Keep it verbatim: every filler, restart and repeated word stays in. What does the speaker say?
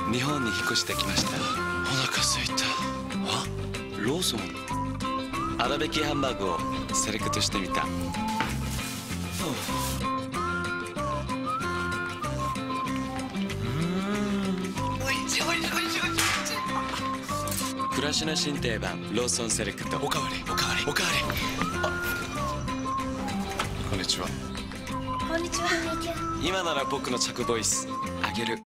日本に引っ越してきました。 お腹すいた。 あ、ローソン。粗挽きハンバーグをセレクトしてみた。暮らしの新定番ローソンセレクト。 おかわりおかわりおかわり。こんにちは。 こんにちは。 今なら僕の着ボイスあげる。